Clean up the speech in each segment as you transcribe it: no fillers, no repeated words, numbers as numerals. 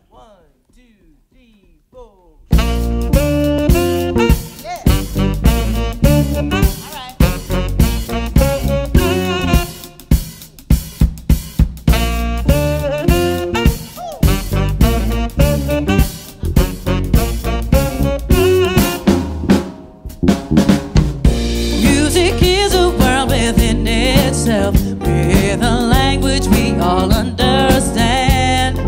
One, two, three, four. Music is a world within itself, with a language we all understand,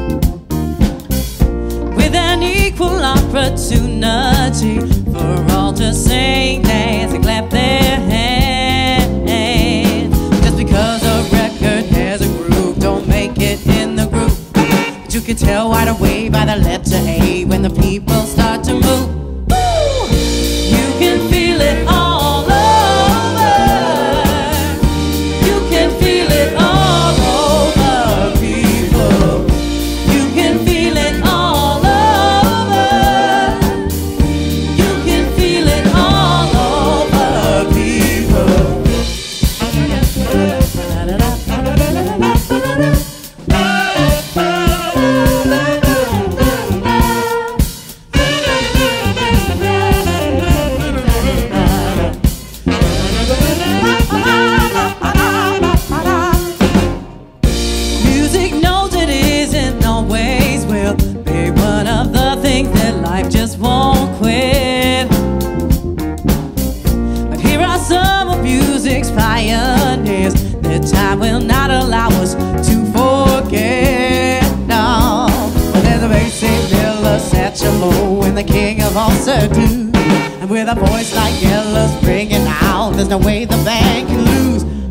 with an equal opportunity for all to sing, dance, and clap their hands. Just because a record has a groove, don't make it in the group. But you can tell right away by the letter A when the people start to move. Woo! You can feel it all over. You can feel it all over, people. You can feel it all over. You can feel it all over, people. Music knows it isn't always will be one of the things that life just won't quit. But here are some of music's pioneers that time will not allow us to forget. No, but there's a basic Miller, Satchel and the king of all Sir-Do. And with a voice like Ella's bringing out, there's no way the band can lose.